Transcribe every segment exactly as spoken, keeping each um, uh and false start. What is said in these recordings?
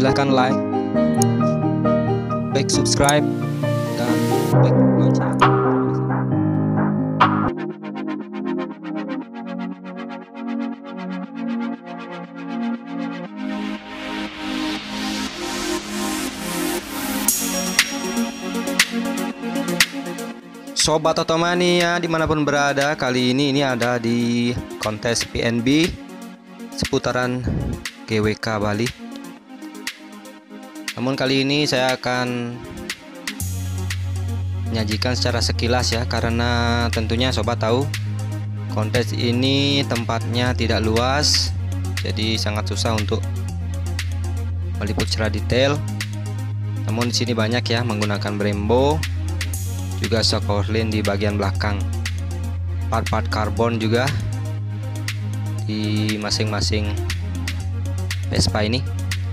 Silahkan like, baik subscribe, dan baik lonceng. Sobat Otomania dimanapun berada, kali ini ini ada di kontes P N B seputaran G W K Bali. Namun kali ini saya akan menyajikan secara sekilas ya, karena tentunya sobat tahu kontes ini tempatnya tidak luas, jadi sangat susah untuk meliput secara detail. Namun di sini banyak ya menggunakan Brembo, juga Sokolin di bagian belakang, part-part karbon juga di masing-masing Vespa ini.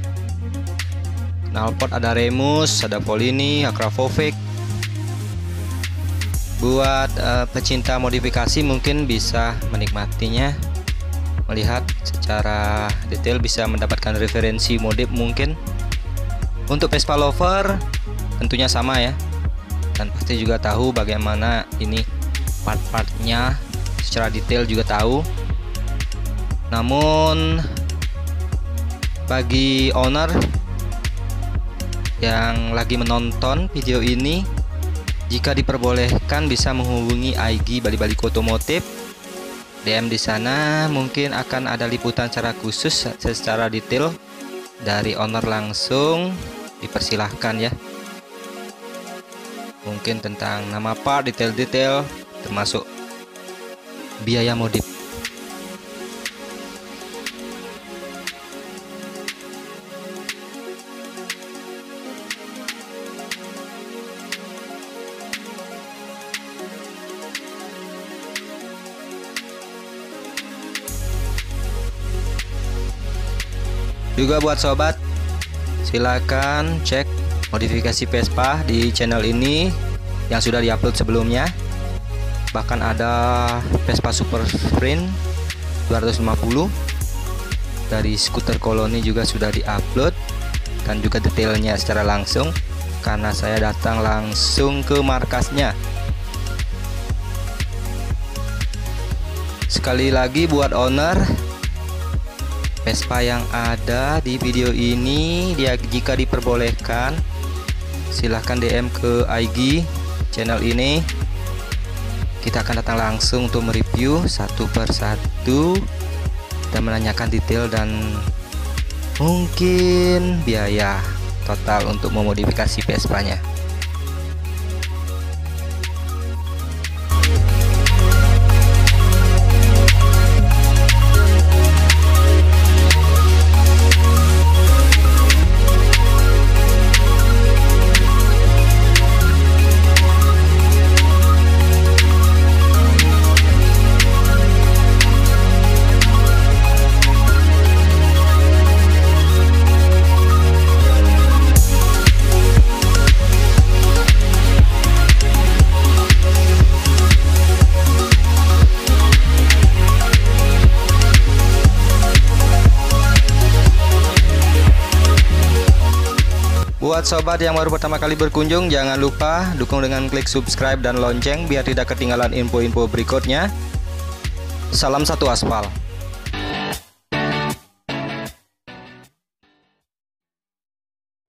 Knalpot ada Remus, ada Polini, Akrapovic. Buat uh, pecinta modifikasi mungkin bisa menikmatinya, melihat secara detail, bisa mendapatkan referensi modif mungkin. Untuk Vespa lover tentunya sama ya, dan pasti juga tahu bagaimana ini part-partnya secara detail juga tahu. Namun bagi owner yang lagi menonton video ini, jika diperbolehkan bisa menghubungi I G Bali Bali Otomotif, D M di sana mungkin akan ada liputan secara khusus secara detail dari owner langsung, dipersilahkan ya. Mungkin tentang nama part, detail-detail, termasuk biaya modif. Juga buat sobat, silakan cek modifikasi Vespa di channel ini yang sudah diupload sebelumnya. Bahkan ada Vespa Super Sprint dua ratus lima puluh dari skuter koloni juga sudah diupload, dan juga detailnya secara langsung karena saya datang langsung ke markasnya. Sekali lagi buat owner Vespa yang ada di video ini, dia jika diperbolehkan silahkan D M ke I G channel ini. Kita akan datang langsung untuk mereview satu per satu dan menanyakan detail dan mungkin biaya total untuk memodifikasi Vespa-nya. Buat sobat yang baru pertama kali berkunjung, jangan lupa dukung dengan klik subscribe dan lonceng biar tidak ketinggalan info-info berikutnya. Salam satu aspal.